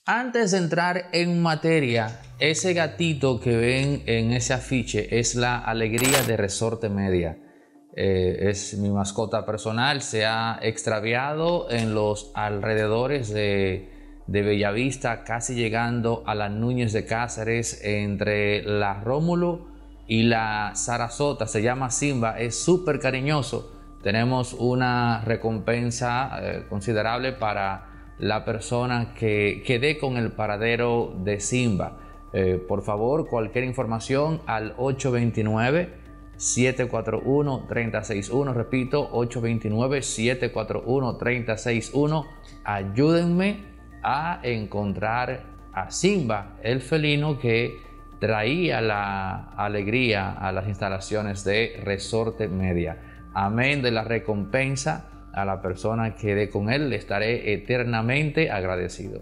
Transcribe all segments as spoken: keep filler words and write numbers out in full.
Antes de entrar en materia, ese gatito que ven en ese afiche es la alegría de Resorte Media. Eh, es mi mascota personal, se ha extraviado en los alrededores de, de Bellavista, casi llegando a la Núñez de Cáceres, entre la Rómulo y la Sarasota. Se llama Simba, es súper cariñoso. Tenemos una recompensa eh, considerable para la persona que, que dé con el paradero de Simba. Eh, por favor, cualquier información al ocho dos nueve, siete cuatro uno, tres cero seis uno. Repito, ocho dos nueve, siete cuatro uno, tres cero seis uno. Ayúdenme a encontrar a Simba, el felino que traía la alegría a las instalaciones de Resorte Media. Amén de la recompensa. A la persona que dé con él le estaré eternamente agradecido.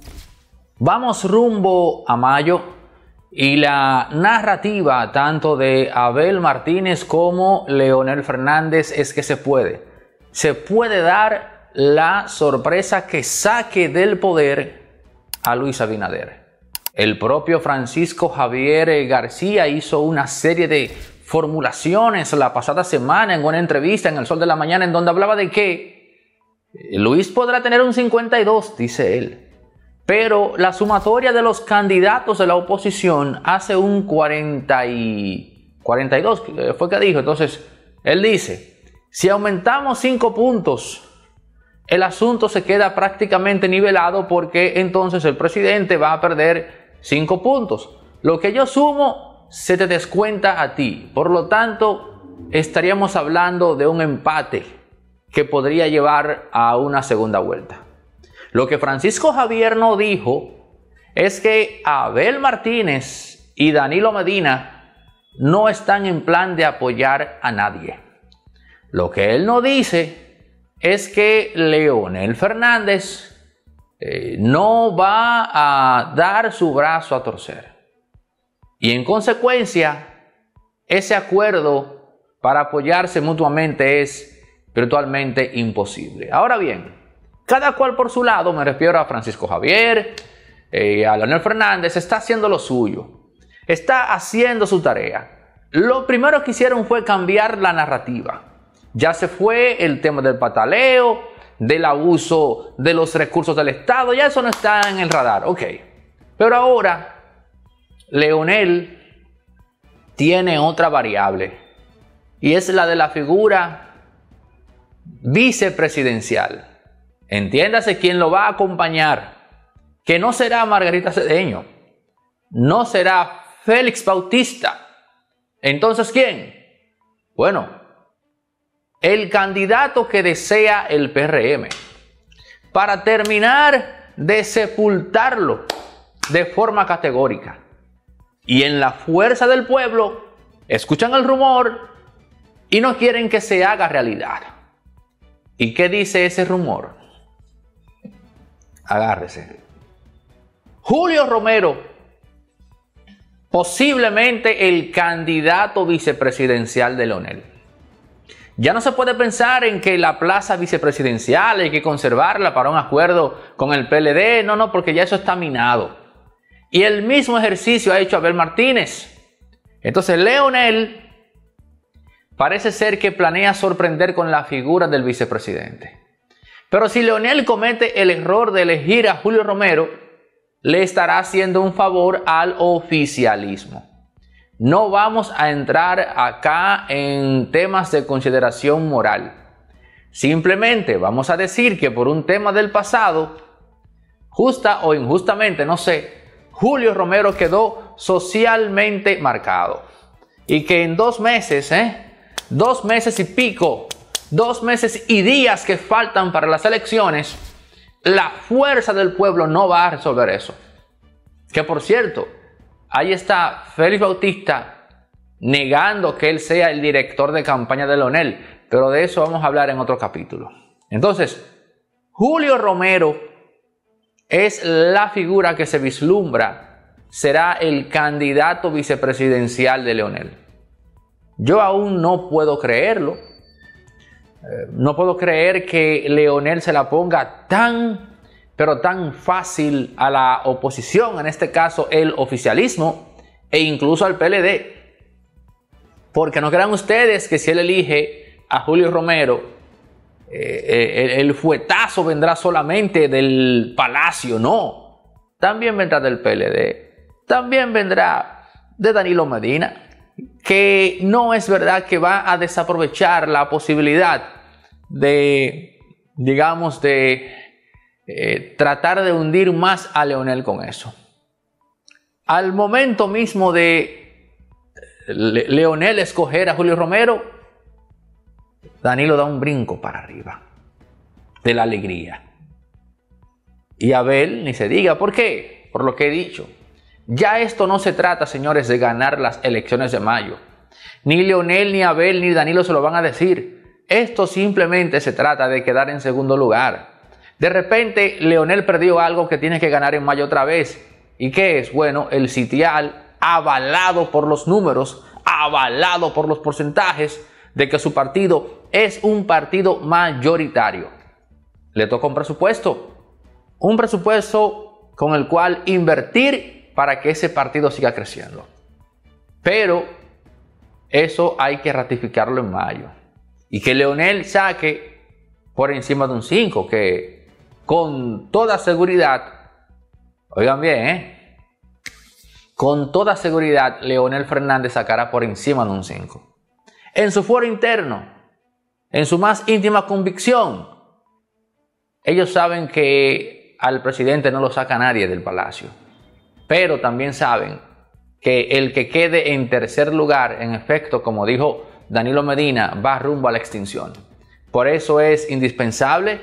Vamos rumbo a mayo y la narrativa tanto de Abel Martínez como Leonel Fernández es que se puede. Se puede dar la sorpresa que saque del poder a Luis Abinader. El propio Francisco Javier García hizo una serie de formulaciones la pasada semana en una entrevista en El Sol de la Mañana, en donde hablaba de que Luis podrá tener un cincuenta y dos, dice él, pero la sumatoria de los candidatos de la oposición hace un cuarenta y dos, fue que dijo. Entonces él dice, si aumentamos cinco puntos, el asunto se queda prácticamente nivelado, porque entonces el presidente va a perder cinco puntos. Lo que yo sumo se te descuenta a ti. Por lo tanto, estaríamos hablando de un empate que podría llevar a una segunda vuelta. Lo que Francisco Javier no dijo es que Abel Martínez y Danilo Medina no están en plan de apoyar a nadie. Lo que él no dice es que Leonel Fernández eh, no va a dar su brazo a torcer. Y en consecuencia, ese acuerdo para apoyarse mutuamente es virtualmente imposible. Ahora bien, cada cual por su lado, me refiero a Francisco Javier, eh, a Leonel Fernández, está haciendo lo suyo, está haciendo su tarea. Lo primero que hicieron fue cambiar la narrativa. Ya se fue el tema del pataleo, del abuso de los recursos del Estado, ya eso no está en el radar, ok. Pero ahora Leonel tiene otra variable, y es la de la figura vicepresidencial. Entiéndase quién lo va a acompañar, que no será Margarita Cedeño, no será Félix Bautista. Entonces, ¿quién? Bueno, el candidato que desea el P R M, para terminar de sepultarlo de forma categórica. Y en la fuerza del pueblo escuchan el rumor y no quieren que se haga realidad. ¿Y qué dice ese rumor? Agárrese. Julio Romero, posiblemente el candidato vicepresidencial de Leonel. Ya no se puede pensar en que la plaza vicepresidencial hay que conservarla para un acuerdo con el P L D. No, no, porque ya eso está minado. Y el mismo ejercicio ha hecho Abel Martínez. Entonces Leonel parece ser que planea sorprender con la figura del vicepresidente. Pero si Leonel comete el error de elegir a Julio Romero, le estará haciendo un favor al oficialismo. No vamos a entrar acá en temas de consideración moral. Simplemente vamos a decir que por un tema del pasado, justa o injustamente, no sé, Julio Romero quedó socialmente marcado. Y que en dos meses, ¿eh? dos meses y pico, dos meses y días que faltan para las elecciones, la fuerza del pueblo no va a resolver eso. Que por cierto, ahí está Félix Bautista negando que él sea el director de campaña de Leonel. Pero de eso vamos a hablar en otro capítulo. Entonces, Julio Romero es la figura que se vislumbra será el candidato vicepresidencial de Leonel. Yo aún no puedo creerlo. Eh, no puedo creer que Leonel se la ponga tan, pero tan fácil a la oposición, en este caso el oficialismo, e incluso al P L D. Porque no crean ustedes que si él elige a Julio Romero, eh, el, el fuetazo vendrá solamente del Palacio, no. También vendrá del P L D, también vendrá de Danilo Medina, que no es verdad que va a desaprovechar la posibilidad de, digamos, de eh, tratar de hundir más a Leonel con eso. Al momento mismo de Le- Leonel escoger a Julio Romero, Danilo da un brinco para arriba de la alegría. Y Abel ni se diga. ¿Por qué? Por lo que he dicho. Ya esto no se trata, señores, de ganar las elecciones de mayo. Ni Leonel, ni Abel, ni Danilo se lo van a decir. Esto simplemente se trata de quedar en segundo lugar. De repente, Leonel perdió algo que tiene que ganar en mayo otra vez. ¿Y qué es? Bueno, el sitial, avalado por los números, avalado por los porcentajes, de que su partido es un partido mayoritario. Le toca un presupuesto. Un presupuesto con el cual invertir para que ese partido siga creciendo. Pero eso hay que ratificarlo en mayo. Y que Leonel saque por encima de un cinco, que con toda seguridad, oigan bien, ¿eh? Con toda seguridad Leonel Fernández sacará por encima de un cinco. En su fuero interno, en su más íntima convicción, ellos saben que al presidente no lo saca nadie del palacio. Pero también saben que el que quede en tercer lugar, en efecto, como dijo Danilo Medina, va rumbo a la extinción. Por eso es indispensable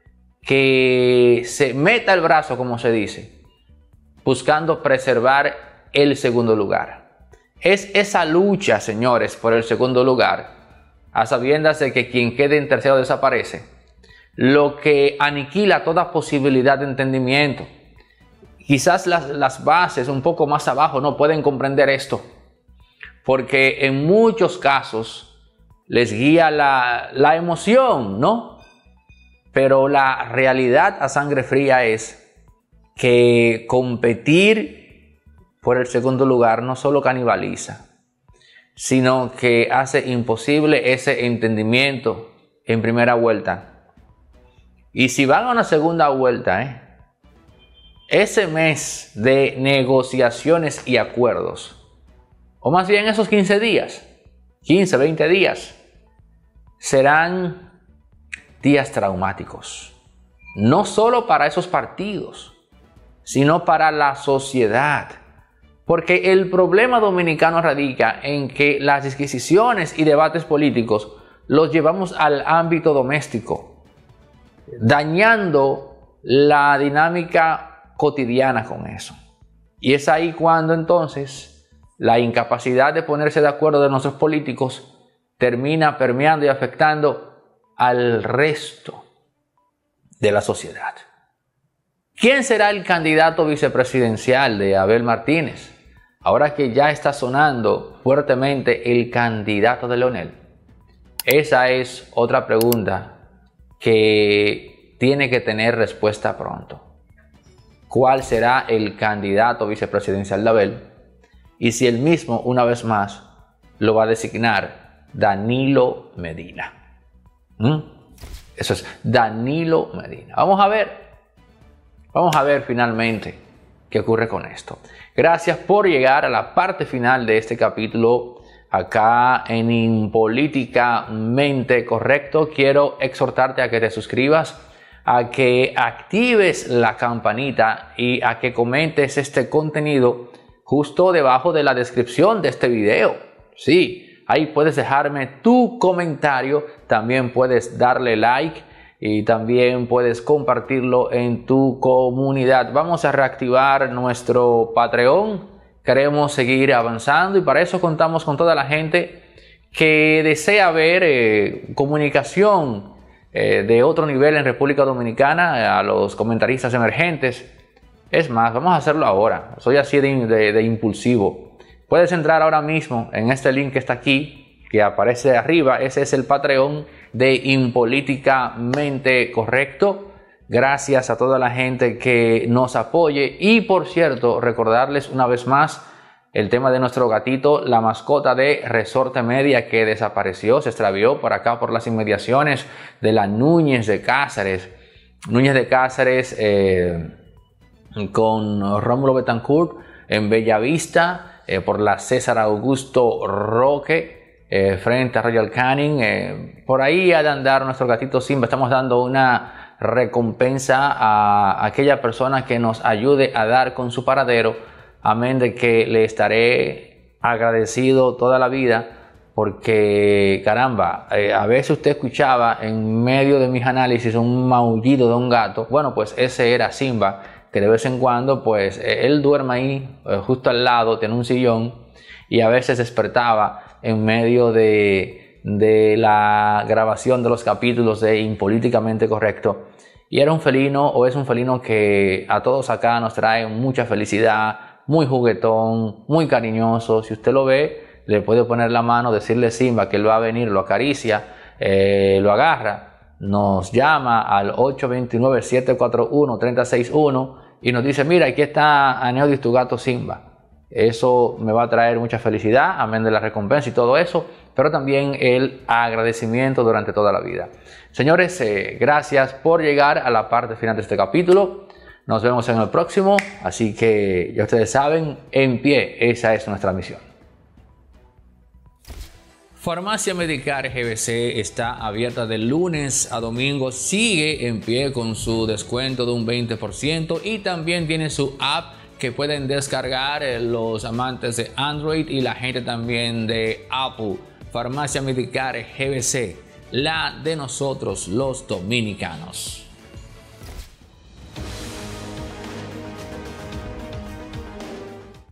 que se meta el brazo, como se dice, buscando preservar el segundo lugar. Es esa lucha, señores, por el segundo lugar, a sabiendas de que quien quede en tercero desaparece, lo que aniquila toda posibilidad de entendimiento. Quizás las, las bases un poco más abajo no pueden comprender esto, porque en muchos casos les guía la, la emoción, ¿no? Pero la realidad a sangre fría es que competir por el segundo lugar no solo canibaliza, sino que hace imposible ese entendimiento en primera vuelta. Y si van a una segunda vuelta, ¿eh? ese mes de negociaciones y acuerdos, o más bien esos quince días, quince, veinte días, serán días traumáticos. No solo para esos partidos, sino para la sociedad. Porque el problema dominicano radica en que las disquisiciones y debates políticos los llevamos al ámbito doméstico, dañando la dinámica cotidiana con eso. Y es ahí cuando entonces la incapacidad de ponerse de acuerdo de nuestros políticos termina permeando y afectando al resto de la sociedad. ¿Quién será el candidato vicepresidencial de Abel Martínez? Ahora que ya está sonando fuertemente el candidato de Leonel. Esa es otra pregunta que tiene que tener respuesta pronto. ¿Cuál será el candidato vicepresidencial de Abel? Y si él mismo, una vez más, lo va a designar Danilo Medina. ¿Mm? Eso es, Danilo Medina. Vamos a ver. Vamos a ver finalmente qué ocurre con esto. Gracias por llegar a la parte final de este capítulo acá en Impolíticamente Correcto. Quiero exhortarte a que te suscribas, a que actives la campanita y a que comentes este contenido justo debajo de la descripción de este video. Sí, ahí puedes dejarme tu comentario, también puedes darle like y también puedes compartirlo en tu comunidad. Vamos a reactivar nuestro Patreon. Queremos seguir avanzando y para eso contamos con toda la gente que desea ver eh, comunicación eh, de otro nivel en República Dominicana, a los comentaristas emergentes. Es más, vamos a hacerlo ahora. Soy así de, de, de impulsivo. Puedes entrar ahora mismo en este link que está aquí, que aparece arriba. Ese es el Patreon de Impolíticamente Correcto. Gracias a toda la gente que nos apoye. Y por cierto, recordarles una vez más el tema de nuestro gatito, la mascota de Resorte Media, que desapareció, se extravió por acá, por las inmediaciones de la Núñez de Cáceres. Núñez de Cáceres eh, con Rómulo Betancourt en Bellavista, eh, por la César Augusto Roque, eh, frente a Royal Canin. Eh, por ahí ha de andar nuestro gatito Simba. Estamos dando una recompensa a aquella persona que nos ayude a dar con su paradero. Amén de que le estaré agradecido toda la vida, porque caramba, eh, a veces usted escuchaba en medio de mis análisis un maullido de un gato. Bueno, pues ese era Simba, que de vez en cuando pues eh, él duerme ahí eh, justo al lado, tiene un sillón, y a veces despertaba en medio de, de la grabación de los capítulos de Impolíticamente Correcto. Y era un felino, o es un felino que a todos acá nos trae mucha felicidad, muy juguetón, muy cariñoso. Si usted lo ve, le puede poner la mano, decirle Simba que él va a venir, lo acaricia, eh, lo agarra, nos llama al ocho dos nueve, siete cuatro uno, tres cero seis uno y nos dice: mira, aquí está Aneudis, tu gato Simba. Eso me va a traer mucha felicidad, amén de la recompensa y todo eso, pero también el agradecimiento durante toda la vida. Señores, eh, gracias por llegar a la parte final de este capítulo. Nos vemos en el próximo, así que ya ustedes saben, en pie, esa es nuestra misión. Farmacia Medicar G B C está abierta de lunes a domingo, sigue en pie con su descuento de un veinte por ciento y también tiene su app que pueden descargar los amantes de Android y la gente también de Apple. Farmacia Medicar G B C, la de nosotros los dominicanos.